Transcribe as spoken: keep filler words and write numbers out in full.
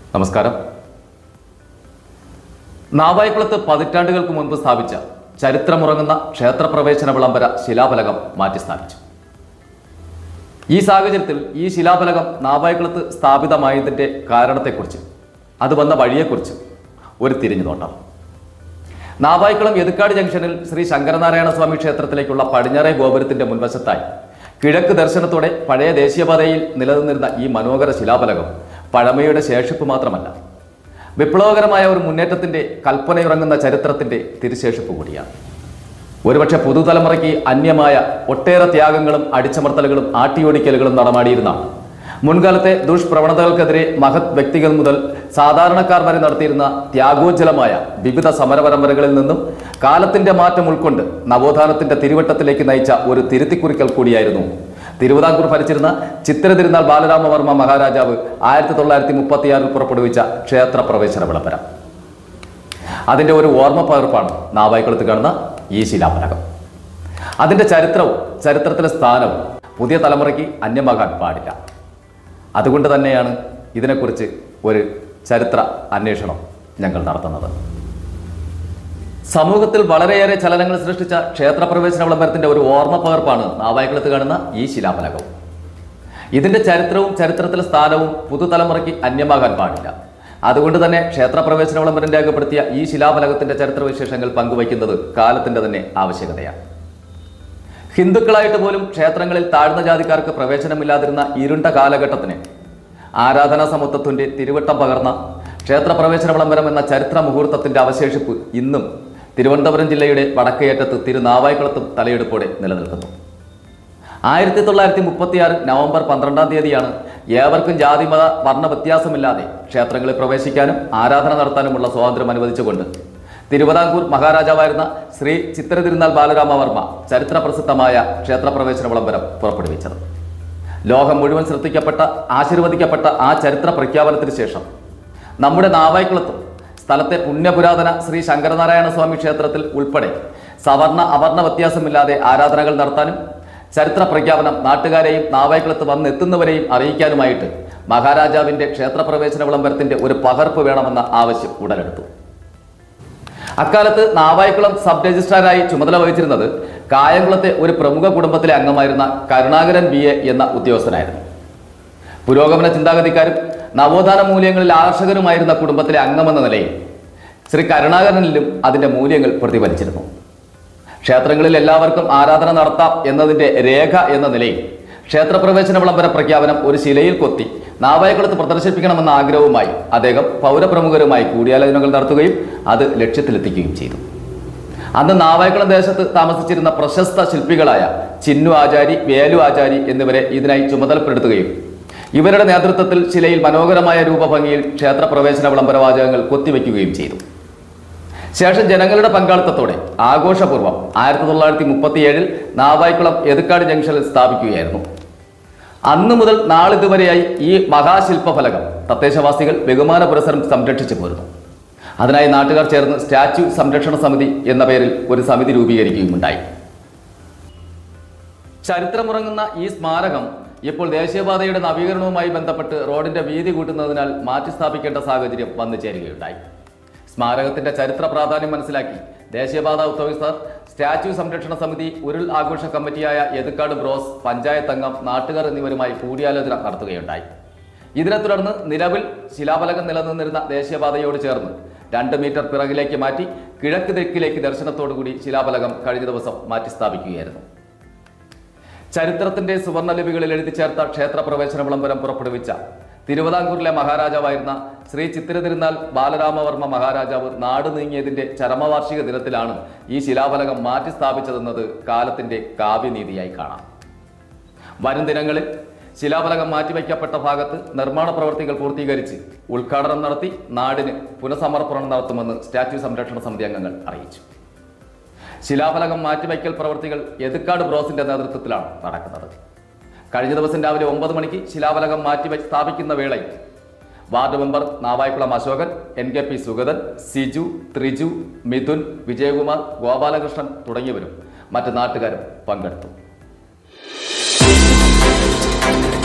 നമസ്കാരം. നാവായിക്കുളത്ത് പതിറ്റാണ്ടുകൾക്ക് മുൻപ് സ്ഥാപിച്ച ചരിത്രമുറങ്ങുന്ന ക്ഷേത്രപ്രവേശന വിളംബര ശിലാഫലകം മാറ്റി സ്ഥാപിച്ചു. ഈ സാഹചര്യത്തിൽ ഈ ശിലാഫലകം നാവായിക്കുളത്ത് സ്ഥാപിതമായതിൻ്റെ കാരണത്തെക്കുറിച്ച്, അത് വന്ന വഴിയെക്കുറിച്ച് ഒരു തിരിഞ്ഞുനോട്ടം. നാവായിക്കുളം എതുക്കാട് ജംഗ്ഷനിൽ ശ്രീ ശങ്കരനാരായണ സ്വാമി ക്ഷേത്രത്തിലേക്കുള്ള പടിഞ്ഞാറേ ഗോപുരത്തിന്റെ മുൻവശത്തായി കിഴക്ക് ദർശനത്തോടെ പഴയ ദേശീയപാതയിൽ നിലനിന്നിരുന്ന ഈ മനോഹര ശിലാഫലകം പഴമയുടെ ശേഷിപ്പ് മാത്രമല്ല, വിപ്ലവകരമായ ഒരു മുന്നേറ്റത്തിന്റെ കൽപ്പനയുറങ്ങുന്ന ചരിത്രത്തിന്റെ തിരുശേഷിപ്പ് കൂടിയാണ്. ഒരുപക്ഷെ പുതുതലമുറയ്ക്ക് അന്യമായ ഒട്ടേറെ ത്യാഗങ്ങളും അടിച്ചമർത്തലുകളും ആട്ടിയോടിക്കലുകളും നടമാടിയിരുന്ന, മുൻകാലത്തെ ദുഷ്പ്രവണതകൾക്കെതിരെ മഹത് വ്യക്തികൾ മുതൽ സാധാരണക്കാർ വരെ നടത്തിയിരുന്ന ത്യാഗോജ്ജലമായ വിവിധ സമരപരമ്പരകളിൽ നിന്നും കാലത്തിന്റെ മാറ്റം ഉൾക്കൊണ്ട് നവോത്ഥാനത്തിന്റെ തിരുവട്ടത്തിലേക്ക് നയിച്ച ഒരു തിരുത്തിക്കുറിക്കൽ കൂടിയായിരുന്നു തിരുവിതാംകൂർ ഭരിച്ചിരുന്ന ചിത്തിര തിരുനാൾ ബാലരാമവർമ്മ മഹാരാജാവ് ആയിരത്തി തൊള്ളായിരത്തി മുപ്പത്തിയാറിൽ പുറപ്പെടുവിച്ച ക്ഷേത്രപ്രവേശന വിളംബരം. അതിന്റെ ഒരു ഓർമ്മ പകർപ്പാണ് നാവായിക്കുളത്ത് കാണുന്ന ഈ ശിലാഫലകം. അതിന്റെ ചരിത്രവും ചരിത്രത്തിലെ സ്ഥാനവും പുതിയ തലമുറയ്ക്ക് അന്യമാകാൻ പാടില്ല. അതുകൊണ്ട് തന്നെയാണ് ഇതിനെക്കുറിച്ച് ഒരു ചരിത്ര അന്വേഷണം ഞങ്ങൾ നടത്തുന്നത്. സമൂഹത്തിൽ വളരെയേറെ ചലനങ്ങൾ സൃഷ്ടിച്ച ക്ഷേത്രപ്രവേശന വിളംബരത്തിന്റെ ഒരു ഓർമ്മ പകർപ്പാണ് നാവായിക്കുളത്ത് കാണുന്ന ഈ ശിലാഫലകവും. ഇതിന്റെ ചരിത്രവും ചരിത്രത്തിലെ സ്ഥാനവും പുതുതലമുറയ്ക്ക് അന്യമാകാൻ പാടില്ല. അതുകൊണ്ട് തന്നെ ക്ഷേത്രപ്രവേശന വിളംബരം രേഖപ്പെടുത്തിയ ഈ ശിലാഫലകത്തിന്റെ ചരിത്രവിശേഷങ്ങൾ പങ്കുവയ്ക്കുന്നത് കാലത്തിന്റെ തന്നെ ആവശ്യകതയാണ്. ഹിന്ദുക്കളായിട്ട് പോലും ക്ഷേത്രങ്ങളിൽ താഴ്ന്ന ജാതിക്കാർക്ക് പ്രവേശനമില്ലാതിരുന്ന ഇരുണ്ട കാലഘട്ടത്തിന് ആരാധനാ സമത്വത്തിന്റെ തിരുവട്ടം പകർന്ന ക്ഷേത്രപ്രവേശന വിളംബരം എന്ന ചരിത്ര മുഹൂർത്തത്തിന്റെ അവശേഷിപ്പ് ഇന്നും തിരുവനന്തപുരം ജില്ലയുടെ വടക്കേയറ്റത്ത് തിരുനാവായിക്കുളത്തും തലയെടുപ്പോടെ നിലനിൽക്കുന്നു. ആയിരത്തി തൊള്ളായിരത്തി മുപ്പത്തിയാറ് നവംബർ പന്ത്രണ്ടാം തീയതിയാണ് ഏവർക്കും ജാതിമത വർണ്ണ വ്യത്യാസമില്ലാതെ ക്ഷേത്രങ്ങളിൽ പ്രവേശിക്കാനും ആരാധന നടത്താനുമുള്ള സ്വാതന്ത്ര്യം അനുവദിച്ചുകൊണ്ട് തിരുവിതാംകൂർ മഹാരാജാവായിരുന്ന ശ്രീ ചിത്തിര തിരുനാൾ ബാലരാമവർമ്മ ചരിത്ര പ്രസിദ്ധമായ ക്ഷേത്രപ്രവേശന വിളംബരം പുറപ്പെടുവിച്ചത്. ലോകം മുഴുവൻ ശ്രദ്ധിക്കപ്പെട്ട ആശീർവദിക്കപ്പെട്ട ആ ചരിത്ര പ്രഖ്യാപനത്തിന് ശേഷം നമ്മുടെ നാവായിക്കുളത്തും സ്ഥലത്തെ പുണ്യപുരാതന ശ്രീ ശങ്കരനാരായണ സ്വാമി ക്ഷേത്രത്തിൽ ഉൾപ്പെടെ സവർണ അവർണ വ്യത്യാസമില്ലാതെ ആരാധനകൾ നടത്താനും ചരിത്ര പ്രഖ്യാപനം നാട്ടുകാരെയും നാവായിക്കുളത്ത് വന്നെത്തുന്നവരെയും അറിയിക്കാനുമായിട്ട് മഹാരാജാവിന്റെ ക്ഷേത്രപ്രവേശന വിളംബരത്തിന്റെ ഒരു പകർപ്പ് വേണമെന്ന ആവശ്യം ഉടലെടുത്തു. അക്കാലത്ത് നാവായിക്കുളം സബ് രജിസ്ട്രാറായി ചുമതല വഹിച്ചിരുന്നത് കായംകുളത്തെ ഒരു പ്രമുഖ കുടുംബത്തിലെ അംഗമായിരുന്ന കരുണാകരൻ ബി എ എന്ന ഉദ്യോഗസ്ഥനായിരുന്നു. പുരോഗമന ചിന്താഗതിക്കാരും നവോത്ഥാന മൂല്യങ്ങളിൽ ആകർഷകരുമായിരുന്ന കുടുംബത്തിലെ അംഗമെന്ന നിലയിൽ ശ്രീ കരുണാകരനിലും അതിന്റെ മൂല്യങ്ങൾ പ്രതിഫലിച്ചിരുന്നു. ക്ഷേത്രങ്ങളിൽ എല്ലാവർക്കും ആരാധന നടത്താം എന്നതിന്റെ രേഖ എന്ന നിലയിൽ ക്ഷേത്രപ്രവേശന വിളംബര പ്രഖ്യാപനം ഒരു ശിലയിൽ കൊത്തി നാവായിക്കുളത്ത് പ്രദർശിപ്പിക്കണമെന്ന ആഗ്രഹവുമായി അദ്ദേഹം പൗരപ്രമുഖരുമായി കൂടിയാലോചനകൾ നടത്തുകയും അത് ലക്ഷ്യത്തിലെത്തിക്കുകയും ചെയ്തു. അന്ന് നാവായിക്കുളം ദേശത്ത് താമസിച്ചിരുന്ന പ്രശസ്ത ശില്പികളായ ചിന്നു ആചാരി, വേലു ആചാരി എന്നിവരെ ഇതിനായി ചുമതലപ്പെടുത്തുകയും ഇവരുടെ നേതൃത്വത്തിൽ ശിലയിൽ മനോഹരമായ രൂപഭംഗിയിൽ ക്ഷേത്രപ്രവേശന വിളംബര വാചകങ്ങൾ കൊത്തിവെക്കുകയും ചെയ്തു. ശേഷം ജനങ്ങളുടെ പങ്കാളിത്തത്തോടെ ആഘോഷപൂർവ്വം ആയിരത്തി തൊള്ളായിരത്തി മുപ്പത്തിയേഴിൽ നാവായിക്കുളം എതുക്കാട് ജംഗ്ഷനിൽ സ്ഥാപിക്കുകയായിരുന്നു. അന്നു മുതൽ നാളിതുവരെയായി ഈ മഹാശില്പഫലകം തദ്ദേശവാസികൾ ബഹുമാന പുരസ്സരം സംരക്ഷിച്ചു പോരുന്നു. അതിനായി നാട്ടുകാർ ചേർന്ന് സ്റ്റാച്യു സംരക്ഷണ സമിതി എന്ന പേരിൽ ഒരു സമിതി രൂപീകരിക്കുകയുമുണ്ടായി. ചരിത്രമുറങ്ങുന്ന ഈ സ്മാരകം ഇപ്പോൾ ദേശീയപാതയുടെ നവീകരണവുമായി ബന്ധപ്പെട്ട് റോഡിന്റെ വീതി കൂട്ടുന്നതിനാൽ മാറ്റി സ്ഥാപിക്കേണ്ട സാഹചര്യം വന്നു ചേരുകയുണ്ടായി. സ്മാരകത്തിന്റെ ചരിത്ര പ്രാധാന്യം മനസ്സിലാക്കി ദേശീയപാത ഉദ്യോഗസ്ഥർ, സ്റ്റാച്യു സംരക്ഷണ സമിതി, ഉരുൾ ആഘോഷ കമ്മിറ്റിയായ എതുക്കാട് ബ്രോസ്, പഞ്ചായത്ത് അംഗം, നാട്ടുകാർ എന്നിവരുമായി കൂടിയാലോചന നടത്തുകയുണ്ടായി. ഇതിനെ തുടർന്ന് നിലവിൽ ശിലാഫലകം നിലനിന്നിരുന്ന ദേശീയപാതയോട് ചേർന്ന് രണ്ട് മീറ്റർ പിറകിലേക്ക് മാറ്റി കിഴക്ക് ദിക്കിലേക്ക് ദർശനത്തോടുകൂടി ശിലാഫലകം കഴിഞ്ഞ ദിവസം മാറ്റി സ്ഥാപിക്കുകയായിരുന്നു. ചരിത്രത്തിന്റെ സുവർണലിപികളിൽ എഴുതി ചേർത്ത ക്ഷേത്രപ്രവേശന വിളംബരം പുറപ്പെടുവിച്ച തിരുവിതാംകൂറിലെ മഹാരാജാവായിരുന്ന ശ്രീ ചിത്തിര തിരുനാൾ ബാലരാമവർമ്മ മഹാരാജാവ് നാട് നീങ്ങിയതിന്റെ ചരമവാർഷിക ദിനത്തിലാണ് ഈ ശിലാഫലകം മാറ്റി സ്ഥാപിച്ചതെന്നത് കാലത്തിന്റെ കാവ്യനീതിയായി കാണാം. വരും ദിനങ്ങളിൽ ശിലാഫലകം മാറ്റിവെക്കപ്പെട്ട ഭാഗത്ത് നിർമ്മാണ പ്രവർത്തികൾ പൂർത്തീകരിച്ച് ഉദ്ഘാടനം നടത്തി നാടിന് പുനഃസമർപ്പണം നടത്തുമെന്ന് സ്റ്റാച്യു സംരക്ഷണ സമിതി അംഗങ്ങൾ അറിയിച്ചു. ശിലാഫലകം മാറ്റിവയ്ക്കൽ പ്രവൃത്തികൾ എതുക്കാട് ബ്രോസിന്റെ നേതൃത്വത്തിലാണ് നടക്കുന്നത്. കഴിഞ്ഞ ദിവസം രാവിലെ ഒമ്പത് മണിക്ക് ശിലാഫലകം മാറ്റി സ്ഥാപിക്കുന്ന വേളയിൽ ward member Navaikulam Ashokan, N K P Sugathan, Siju, Thriju, Mithun, Vijayakumar, Gopalakrishnan തുടങ്ങിയവരും മറ്റ് നാട്ടുകാരും പങ്കെടുത്തു.